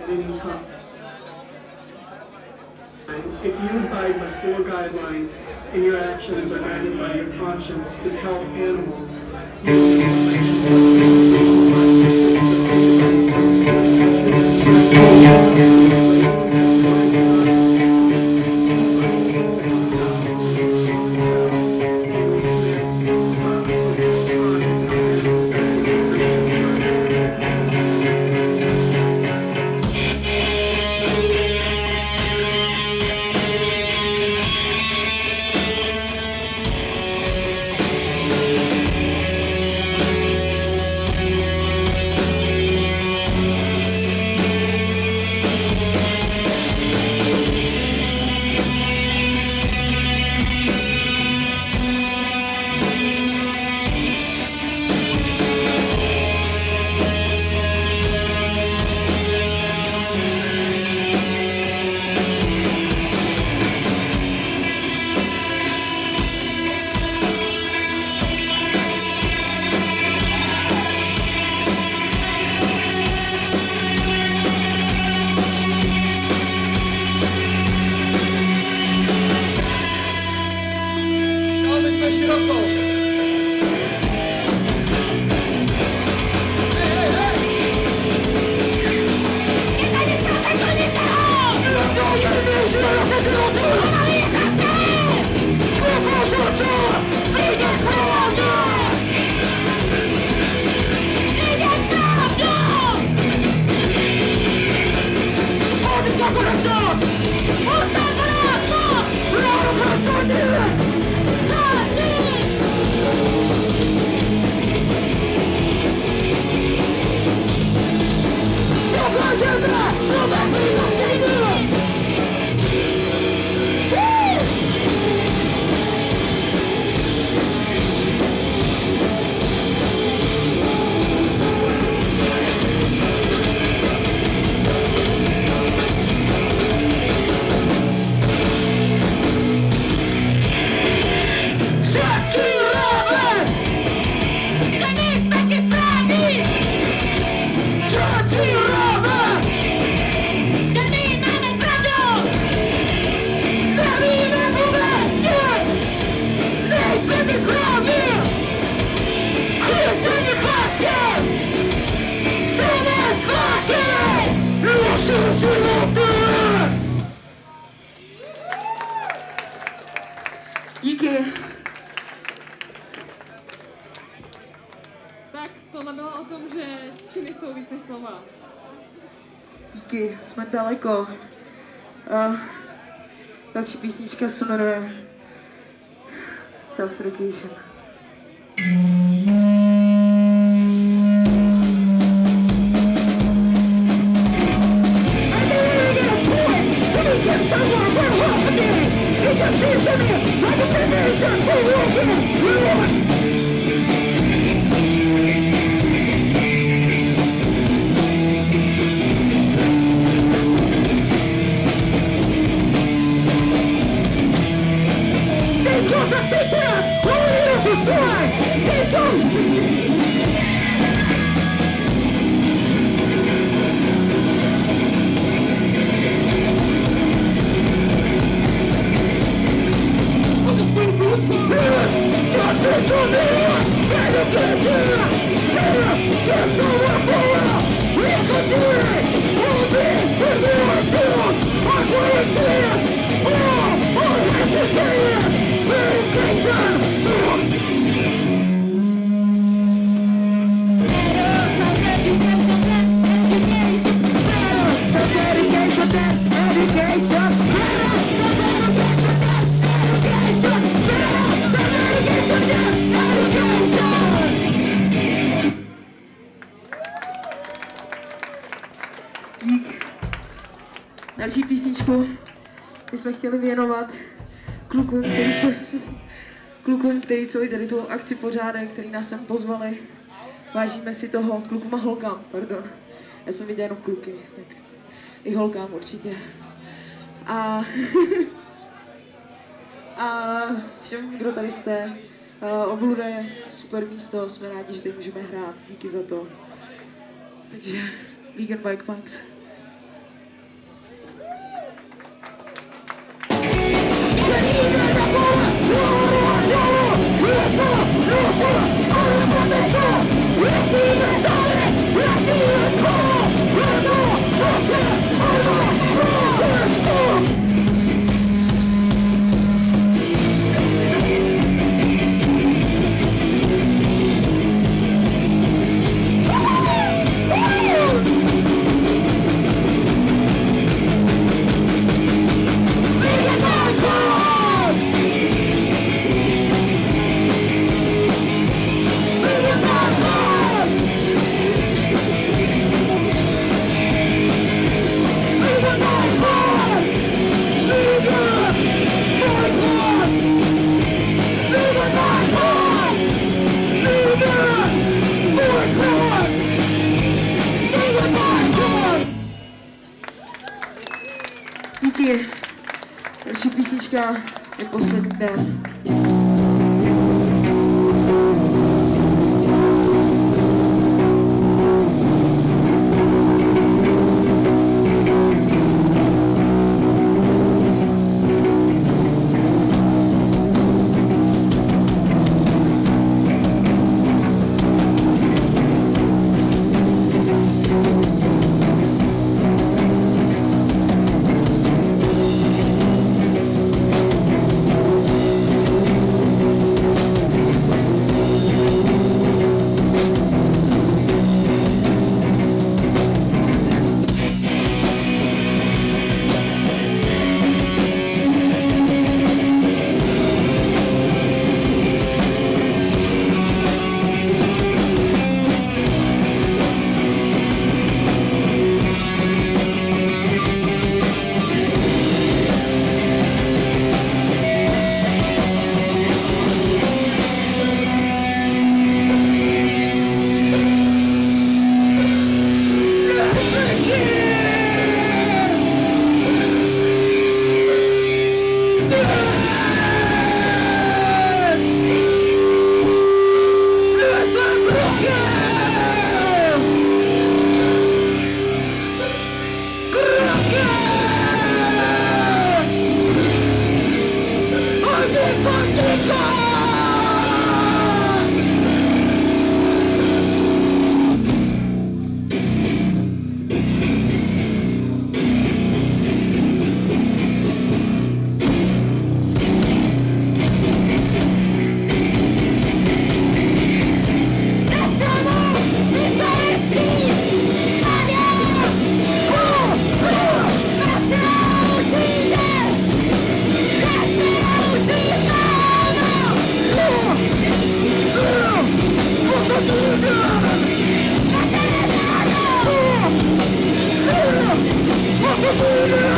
any time. If you abide by 4 guidelines and your actions are guided by your conscience to help animals, you will be Díky. Tak tohle bylo o tom, že činy jsou víc než slova. Díky, jsme daleko. Další písnička se jmenuje Self-Education. Další písničku bychom chtěli věnovat klukům, který celý tady tu akci pořádek, který nás sem pozvali. Vážíme si toho, klukům a holkám, pardon. Já jsem viděla jenom kluky, tak i holkám určitě. A všem, kdo tady jste, Obluda je super místo, jsme rádi, že tady můžeme hrát, díky za to. Takže Vegan Bike Punks. Díky. Další písnička je Poslední den. Let's go!